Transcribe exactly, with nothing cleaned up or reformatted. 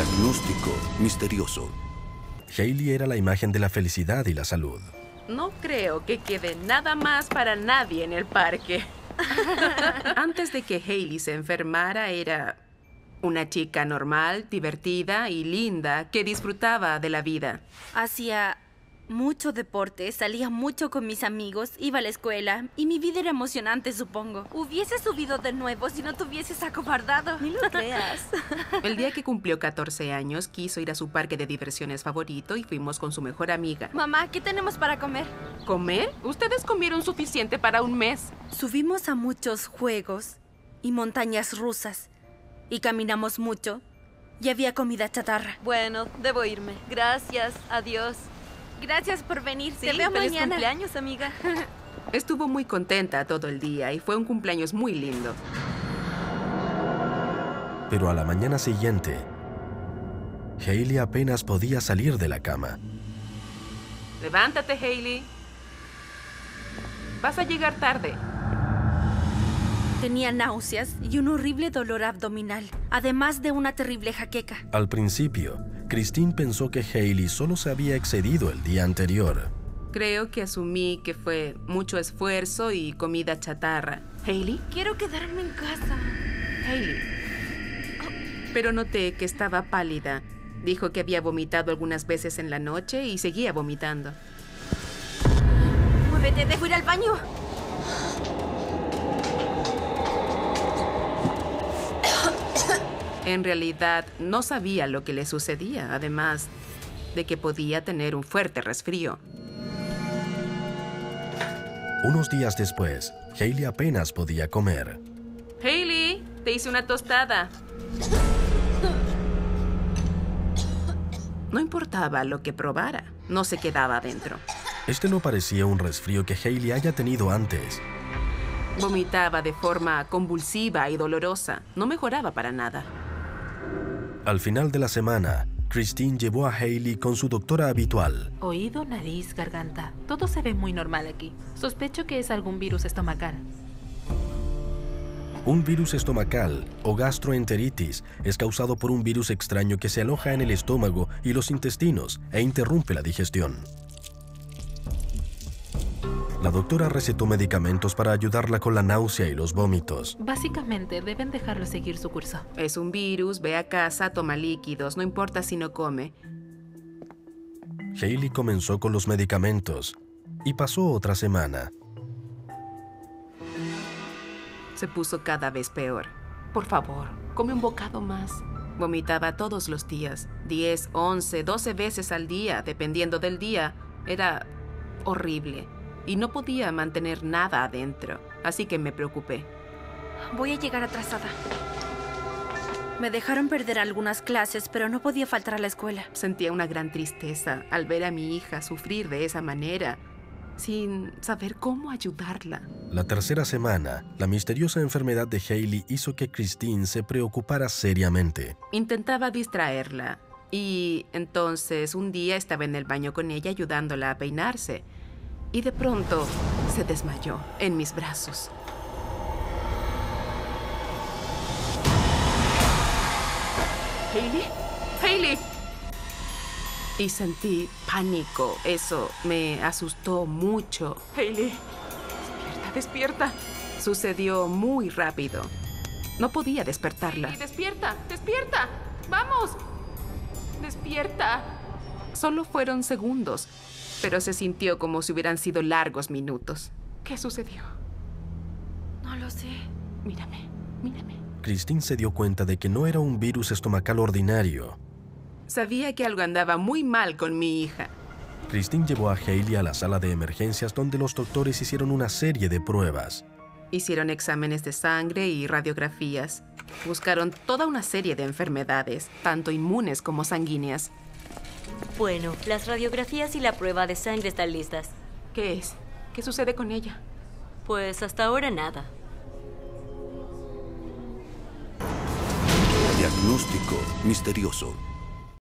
Diagnóstico misterioso. Hailey era la imagen de la felicidad y la salud. No creo que quede nada más para nadie en el parque. Antes de que Hailey se enfermara, era una chica normal, divertida y linda que disfrutaba de la vida. Hacía mucho deporte, salía mucho con mis amigos, iba a la escuela y mi vida era emocionante, supongo. Hubiese subido de nuevo si no te hubieses acobardado. Ni lo creas. El día que cumplió catorce años, quiso ir a su parque de diversiones favorito y fuimos con su mejor amiga. Mamá, ¿qué tenemos para comer? ¿Comer? Ustedes comieron suficiente para un mes. Subimos a muchos juegos y montañas rusas y caminamos mucho y había comida chatarra. Bueno, debo irme. Gracias. Adiós. Gracias por venir. Sí, Te veo feliz mañana. cumpleaños, amiga. Estuvo muy contenta todo el día y fue un cumpleaños muy lindo. Pero a la mañana siguiente, Hailey apenas podía salir de la cama. Levántate, Hailey. Vas a llegar tarde. Tenía náuseas y un horrible dolor abdominal, además de una terrible jaqueca. Al principio, Christine pensó que Hailey solo se había excedido el día anterior. Creo que asumí que fue mucho esfuerzo y comida chatarra. ¿Hailey? Quiero quedarme en casa. Hailey. Pero noté que estaba pálida. Dijo que había vomitado algunas veces en la noche y seguía vomitando. Muévete, debo ir al baño. En realidad, no sabía lo que le sucedía, además de que podía tener un fuerte resfrío. Unos días después, Hailey apenas podía comer. Hailey, te hice una tostada. No importaba lo que probara, no se quedaba adentro. Este no parecía un resfrío que Hailey haya tenido antes. Vomitaba de forma convulsiva y dolorosa. No mejoraba para nada. Al final de la semana, Christine llevó a Hailey con su doctora habitual. Oído, nariz, garganta. Todo se ve muy normal aquí. Sospecho que es algún virus estomacal. Un virus estomacal o gastroenteritis es causado por un virus extraño que se aloja en el estómago y los intestinos e interrumpe la digestión. La doctora recetó medicamentos para ayudarla con la náusea y los vómitos. Básicamente, deben dejarlo seguir su curso. Es un virus, ve a casa, toma líquidos, no importa si no come. Hailey comenzó con los medicamentos y pasó otra semana. Se puso cada vez peor. Por favor, come un bocado más. Vomitaba todos los días, diez, once, doce veces al día, dependiendo del día. Era horrible. Y no podía mantener nada adentro, así que me preocupé. Voy a llegar atrasada. Me dejaron perder algunas clases, pero no podía faltar a la escuela. Sentía una gran tristeza al ver a mi hija sufrir de esa manera, sin saber cómo ayudarla. La tercera semana, la misteriosa enfermedad de Hailey hizo que Christine se preocupara seriamente. Intentaba distraerla, y entonces un día estaba en el baño con ella ayudándola a peinarse. Y de pronto se desmayó en mis brazos. ¿Hailey? ¡Hailey! Y sentí pánico. Eso me asustó mucho. ¡Hailey! ¡Despierta, despierta! Sucedió muy rápido. No podía despertarla. ¡Hailey, despierta! ¡Despierta! ¡Vamos! ¡Despierta! Solo fueron segundos, pero se sintió como si hubieran sido largos minutos. ¿Qué sucedió? No lo sé. Mírame, mírame. Christine se dio cuenta de que no era un virus estomacal ordinario. Sabía que algo andaba muy mal con mi hija. Christine llevó a Hailey a la sala de emergencias donde los doctores hicieron una serie de pruebas. Hicieron exámenes de sangre y radiografías. Buscaron toda una serie de enfermedades, tanto inmunes como sanguíneas. Bueno, las radiografías y la prueba de sangre están listas. ¿Qué es? ¿Qué sucede con ella? Pues hasta ahora nada. Diagnóstico misterioso.